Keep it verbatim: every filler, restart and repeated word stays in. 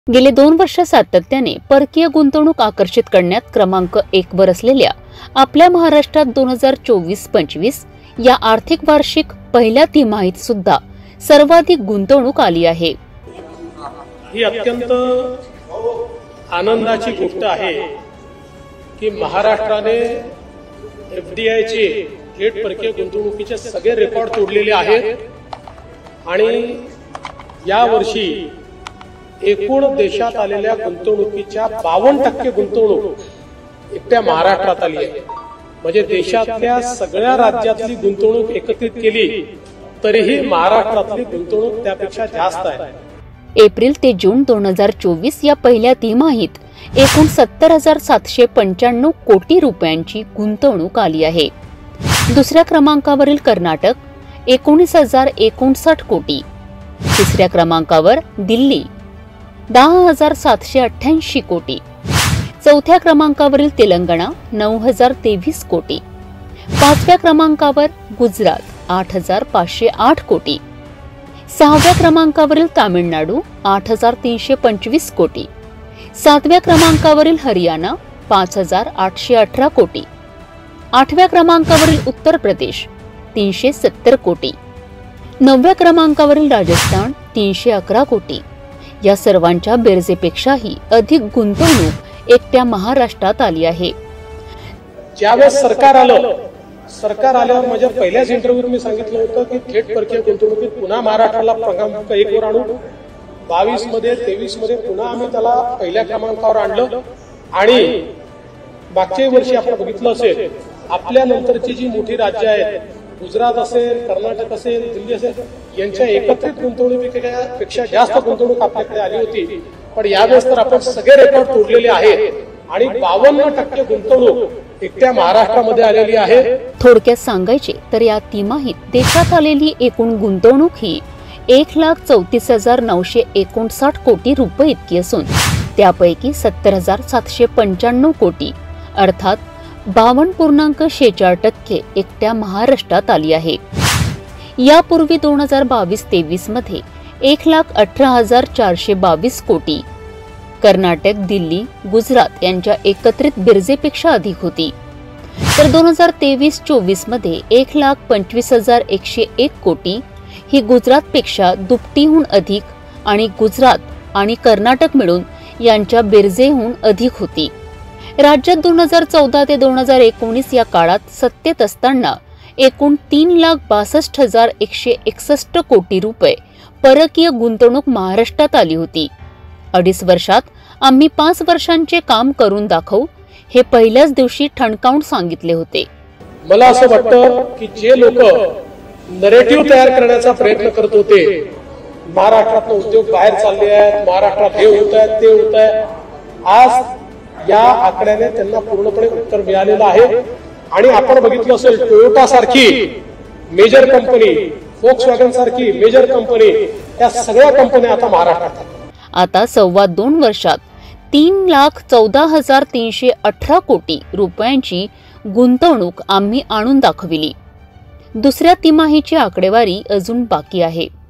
गेले दोन वर्ष सातत्याने परकीय गुंतवणूक आकर्षित करण्यात क्रमांक एक वर असलेल्या आपल्या महाराष्ट्रात दोन हजार चोवीस पंचवीस या आर्थिक वार्षिक पहिल्या तिमाहीत सुद्धा सर्वाधिक गुंतवणूक आली आहे। ही अत्यंत आनंदाची गोष्ट आहे की महाराष्ट्राने एफडीआयचे थेट परकीय गुंतवणुकीचे सगळे रेकॉर्ड तोडलेले आहेत आणि या वर्षी एकूण देशात आलेल्या गुंतवणुकीच्या बावन्न टक्के गुंतवणूक एकट्या महाराष्ट्रात आली आहे। म्हणजे देशातल्या सगळ्या राज्यातली गुंतवणूक एकत्रित केली तरीही महाराष्ट्रातली गुंतवणूक त्यापेक्षा जास्त आहे। एप्रिल ते जून दोन हजार चोवीस या पहिल्या तिमाहीत एकूण सत्तर हजार सातशे पंच्याण्णव कोटी रुपयांची गुंतवणूक आली आहे। दुसऱ्या क्रमांकावरील कर्नाटक एकोणीस हजार एकोणसाठ कोटी, तिसऱ्या क्रमांकावर दिल्ली दहा हजार सातशे अठ्ठ्याऐंशी कोटी, चौथ्या क्रमांकावरील तेलंगणा नऊ हजार तेवीस कोटी, पाचव्या क्रमांकावर गुजरात आठ हजार पाचशे आठ कोटी, सहाव्या क्रमांकावरील तामिळनाडू आठ हजार तीनशे पंचवीस कोटी, सातव्या क्रमांकावरील हरियाणा पाच हजार आठशे अठरा कोटी, आठव्या क्रमांकावरील उत्तर प्रदेश तीनशे सत्तर कोटी, नवव्या क्रमांकावरील राजस्थान तीनशे अकरा कोटी। या सर्वांच्या बेरजेपेक्षाही अधिक गुंतवणूक एकट्या महाराष्ट्रात आली आहे। ज्यावेळेस सरकार आलं सरकार आल्यावर माझ्या पहिल्याच इंटरव्ह्यूत मी सांगितलं होतं की थेट परकीय गुंतवणुकीत पुन्हा महाराष्ट्राला क्रमांक एक वर आणू। बावीस मध्ये तेवीस मध्ये पुन्हा आम्ही त्याला पहिल्या क्रमांकावर आणलं आणि मागच्या वर्षी आपण बघितलं असेल आपल्या नंतरची जी मोठी राज्य आहेत गुजरात असेल, कर्नाटक असेल, दिल्ली असेल यांच्या एकत्रित गुंतवणुकीपेक्षा जास्त गुंतवणूक आपल्याकडे आली होती। पण यावेळेस तर आपण सगळे रेकॉर्ड तोडलेले आहेत आणि बावन्न टक्के गुंतवणूक एकट्या महाराष्ट्रामध्ये आलेली आहे। थोडक्यात सांगायचे तर या तिमाहीत देशात आलेली एकूण गुंतवणूक ही एक लाख चौतीस हजार नऊशे एकोणसाठ कोटी रुपये इतकी असून त्यापैकी सत्तर हजार सातशे पंच्याण्णव कोटी अर्थात बावन्न पूर्णांक शेहेचाळ टक्के एकट्या महाराष्ट्रात आली आहे। यापूर्वी दोन हजार बावीस तेवीस मध्ये एक लाख अठरा हजार चारशे बावीस कोटी कर्नाटक, दिल्ली, गुजरात यांच्या एकत्रित बेरजेपेक्षा अधिक होती, तर दोन हजार तेवीस चोवीस मध्ये एक लाख पंचवीस हजार एकशे एक कोटी ही गुजरातपेक्षा दुपटीहून अधिक आणि गुजरात आणि कर्नाटक मिळून यांच्या बेरजेहून अधिक होती। राज्यात दोन हजार चौदा ते दोन हजार एकोणीस या काळात सत्तेत असताना एकूण तीन लाख बासष्ट हजार एकशे एकसष्ट कोटी रुपये परकीय गुंतवणूक महाराष्ट्रात आली होती। अडीच वर्षात आम्ही पाच वर्षांचे काम करून दाखवू हे पहिल्याच दिवशी ठणकावून सांगितले होते। मला असं वाटतं की जे लोक नरेटिव्ह तयार करण्याचा प्रयत्न करत होते महाराष्ट्रात उद्योग बाहेर चालले आहेत, महाराष्ट्रात हे होत आहे ते होत आहे, आज या आकड्याने त्यांना पूर्णपणे उत्तर मिळालेलं आहे। आणि आपण बघितलं असेल टोयोटा सारखी मेजर कंपनी, फोक्सवॅगन सारखी मेजर कंपनी या सगळ्या कंपन्या आता महाराष्ट्रात आहेत। आता सव्वा दोन वर्षात तीन लाख चौदा हजार तीनशे अठरा कोटी रुपयांची गुंतवणूक आम्ही आणून दाखविली। दुसऱ्या तिमाहीची आकडेवारी अजून बाकी आहे।